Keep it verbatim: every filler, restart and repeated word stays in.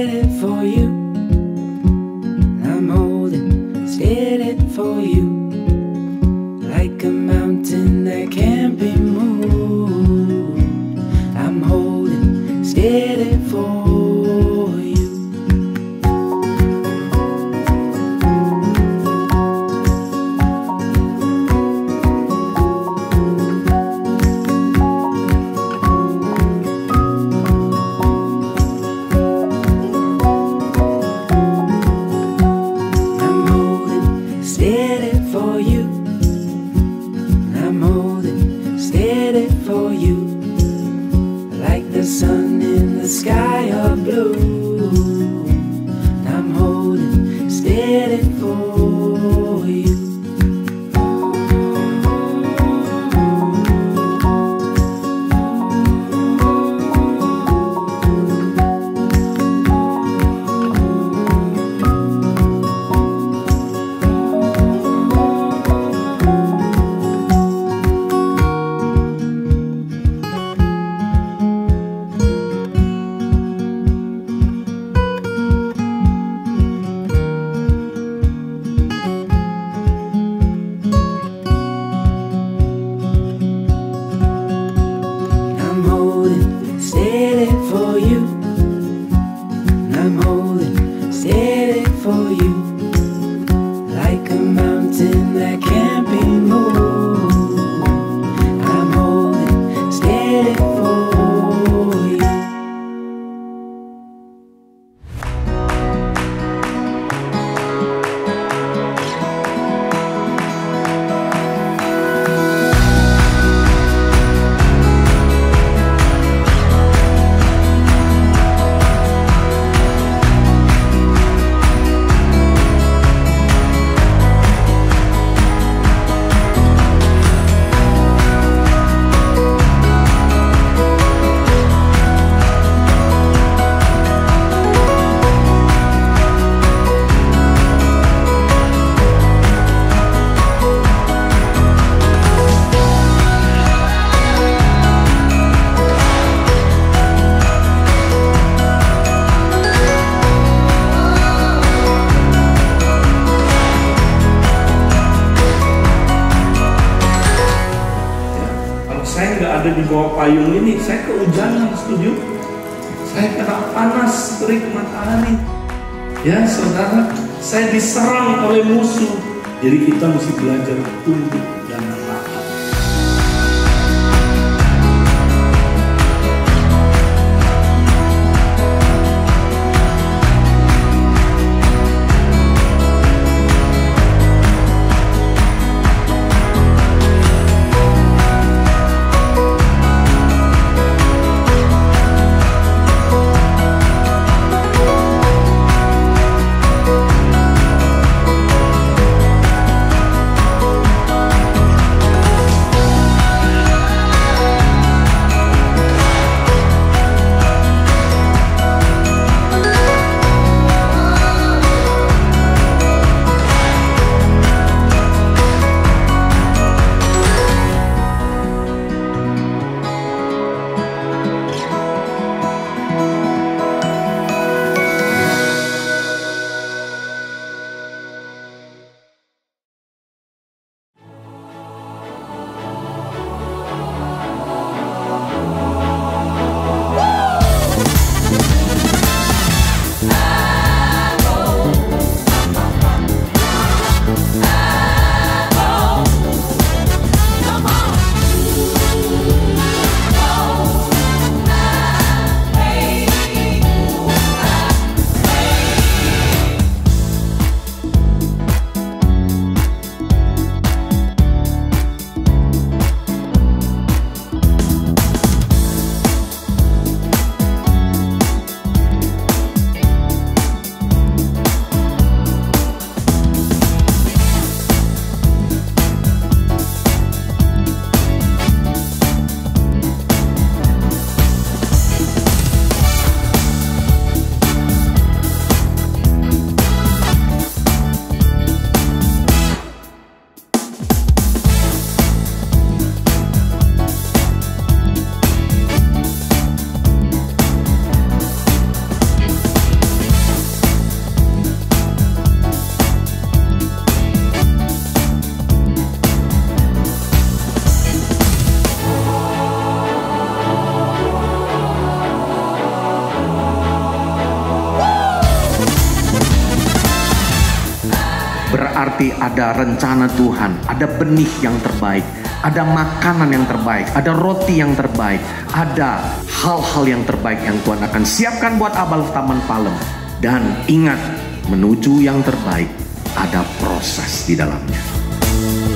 steady for you. I'm holding steady for you, like a mountain that can't be moved. I'm holding steady for you. Steady for you. I'm holding steady for you, like the sun in the sky of blue. I'm holding steady for you. Steady for you. I'm holding steady for you, like a mountain that can't be moved. I'm holding steady for you. Saya nggak ada di bawah payung ini, saya kehujanan, setuju? Saya kena panas terik matahari. Ya saudara, saya diserang oleh musuh. Jadi kita mesti belajar tunduk dan taat. berarti ada rencana Tuhan, ada benih yang terbaik, ada makanan yang terbaik, ada roti yang terbaik, ada hal-hal yang terbaik yang Tuhan akan siapkan buat Abal Taman Palem. Dan ingat, menuju yang terbaik ada proses di dalamnya.